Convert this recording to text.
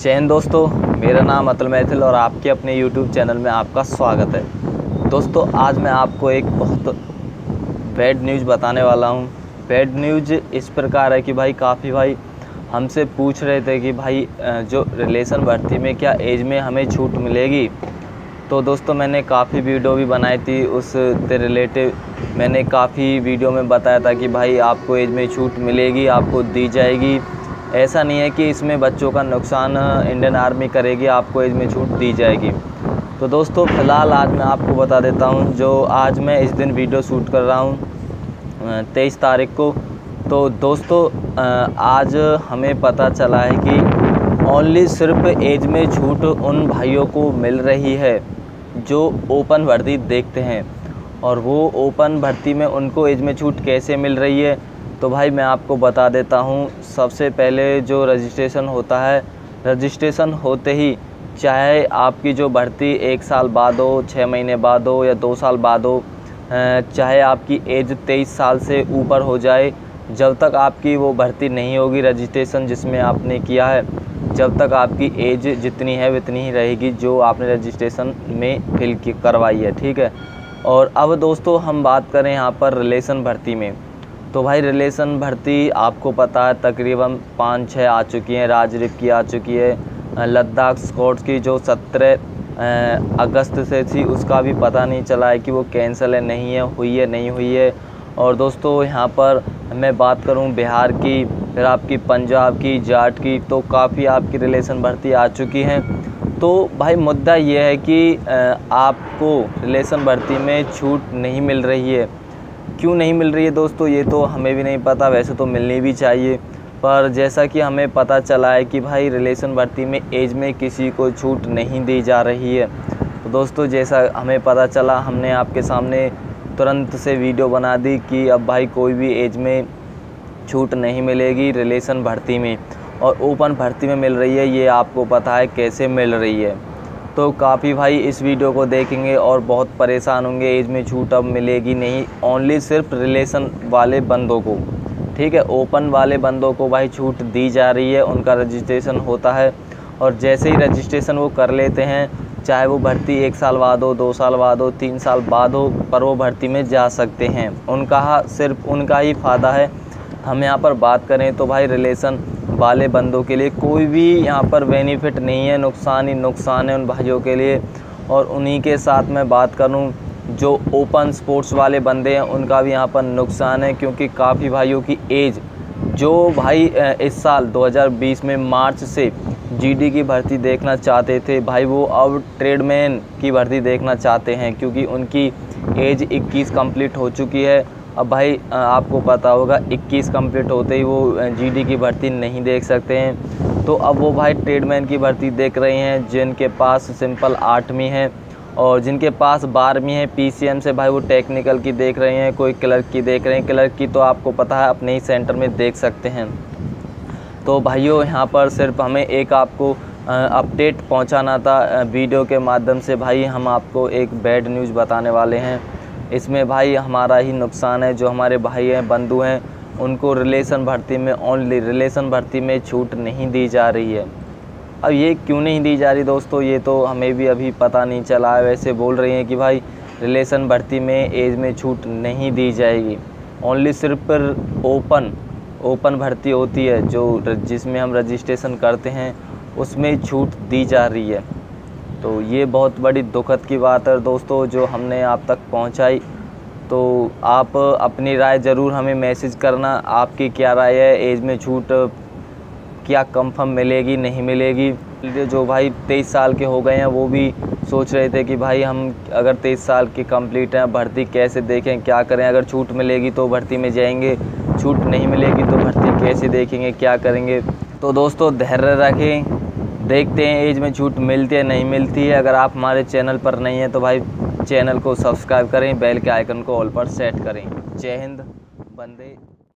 जय हिंद दोस्तों, मेरा नाम अतुल मैथिल और आपके अपने YouTube चैनल में आपका स्वागत है। दोस्तों, आज मैं आपको एक बहुत बैड न्यूज़ बताने वाला हूं। बैड न्यूज़ इस प्रकार है कि काफ़ी भाई हमसे पूछ रहे थे कि भाई जो रिलेशन भर्ती में क्या एज में हमें छूट मिलेगी। तो दोस्तों, मैंने काफ़ी वीडियो भी बनाई थी उससे रिलेटिव। मैंने काफ़ी वीडियो में बताया था कि भाई आपको एज में छूट मिलेगी, आपको दी जाएगी। ऐसा नहीं है कि इसमें बच्चों का नुकसान इंडियन आर्मी करेगी, आपको एज में छूट दी जाएगी। तो दोस्तों, फ़िलहाल आज मैं आपको बता देता हूं, जो आज मैं इस दिन वीडियो शूट कर रहा हूं 23 तारीख को। तो दोस्तों, आज हमें पता चला है कि ओनली सिर्फ एज में छूट उन भाइयों को मिल रही है जो ओपन भर्ती देखते हैं। और वो ओपन भर्ती में उनको एज में छूट कैसे मिल रही है, तो भाई मैं आपको बता देता हूँ। सबसे पहले जो रजिस्ट्रेशन होता है, रजिस्ट्रेशन होते ही चाहे आपकी जो भर्ती 1 साल बाद हो, 6 महीने बाद हो या 2 साल बाद हो, चाहे आपकी एज 23 साल से ऊपर हो जाए, जब तक आपकी वो भर्ती नहीं होगी रजिस्ट्रेशन जिसमें आपने किया है, जब तक आपकी एज जितनी है उतनी ही रहेगी जो आपने रजिस्ट्रेशन में फिल करवाई है। ठीक है। और अब दोस्तों, हम बात करें यहाँ पर रिलेशन भर्ती में। तो भाई रिलेशन भर्ती आपको पता है तकरीबन 5-6 आ चुकी हैं। राजरिक की आ चुकी है, लद्दाख स्कॉट्स की जो 17 अगस्त से थी उसका भी पता नहीं चला है कि वो कैंसिल है नहीं है, हुई है नहीं हुई है। और दोस्तों, यहाँ पर मैं बात करूँ बिहार की, फिर आपकी पंजाब की, जाट की, तो काफ़ी आपकी रिलेशन भर्ती आ चुकी हैं। तो भाई मुद्दा ये है कि आपको रिलेशन भर्ती में छूट नहीं मिल रही है। क्यों नहीं मिल रही है दोस्तों, ये तो हमें भी नहीं पता। वैसे तो मिलनी भी चाहिए, पर जैसा कि हमें पता चला है कि भाई रिलेशन भर्ती में एज में किसी को छूट नहीं दी जा रही है। तो दोस्तों, जैसा हमें पता चला, हमने आपके सामने तुरंत से वीडियो बना दी कि अब भाई कोई भी एज में छूट नहीं मिलेगी रिलेशन भर्ती में, और ओपन भर्ती में मिल रही है। ये आपको पता है कैसे मिल रही है। तो काफ़ी भाई इस वीडियो को देखेंगे और बहुत परेशान होंगे, एज में छूट अब मिलेगी नहीं, ओनली सिर्फ रिलेशन वाले बंदों को। ठीक है, ओपन वाले बंदों को भाई छूट दी जा रही है। उनका रजिस्ट्रेशन होता है और जैसे ही रजिस्ट्रेशन वो कर लेते हैं, चाहे वो भर्ती 1 साल बाद हो, 2 साल बाद हो, 3 साल बाद हो, पर वो भर्ती में जा सकते हैं। उनका सिर्फ उनका ही फ़ायदा है। हम यहाँ पर बात करें तो भाई रिलेशन वाले बंदों के लिए कोई भी यहाँ पर बेनिफिट नहीं है, नुकसान ही नुकसान है उन भाइयों के लिए। और उन्हीं के साथ मैं बात करूँ, जो ओपन स्पोर्ट्स वाले बंदे हैं उनका भी यहाँ पर नुकसान है, क्योंकि काफ़ी भाइयों की एज जो भाई इस साल 2020 में मार्च से जीडी की भर्ती देखना चाहते थे, भाई वो अब ट्रेडमैन की भर्ती देखना चाहते हैं, क्योंकि उनकी एज 21 कंप्लीट हो चुकी है। अब भाई आपको पता होगा 21 कंप्लीट होते ही वो जीडी की भर्ती नहीं देख सकते हैं। तो अब वो भाई ट्रेडमैन की भर्ती देख रहे हैं, जिनके पास सिंपल 8वीं है और जिनके पास 12वीं है पीसीएम से, भाई वो टेक्निकल की देख रहे हैं, कोई क्लर्क की देख रहे हैं। क्लर्क की तो आपको पता है अपने ही सेंटर में देख सकते हैं। तो भाइयों, यहाँ पर सिर्फ हमें एक आपको अपडेट पहुँचाना था वीडियो के माध्यम से। भाई हम आपको एक बैड न्यूज़ बताने वाले हैं। इसमें भाई हमारा ही नुकसान है। जो हमारे भाई हैं, बंधु हैं, उनको रिलेशन भर्ती में, ओनली रिलेशन भर्ती में छूट नहीं दी जा रही है। अब ये क्यों नहीं दी जा रही दोस्तों, ये तो हमें भी अभी पता नहीं चला है। वैसे बोल रही हैं कि भाई रिलेशन भर्ती में एज में छूट नहीं दी जाएगी, ओनली सिर्फ ओपन भर्ती होती है जो जिसमें हम रजिस्ट्रेशन करते हैं, उसमें छूट दी जा रही है। तो ये बहुत बड़ी दुखद की बात है दोस्तों, जो हमने आप तक पहुंचाई। तो आप अपनी राय ज़रूर हमें मैसेज करना, आपकी क्या राय है, एज में छूट क्या कंफर्म मिलेगी नहीं मिलेगी। जो भाई 23 साल के हो गए हैं वो भी सोच रहे थे कि भाई हम अगर 23 साल के कंप्लीट हैं, भर्ती कैसे देखें, क्या करें। अगर छूट मिलेगी तो भर्ती में जाएंगे, छूट नहीं मिलेगी तो भर्ती कैसे देखेंगे, क्या करेंगे। तो दोस्तों, धैर्य रखें, देखते हैं एज में छूट मिलती है नहीं मिलती है। अगर आप हमारे चैनल पर नहीं हैं तो भाई चैनल को सब्सक्राइब करें, बेल के आइकन को ऑल पर सेट करें। जय हिंद, वंदे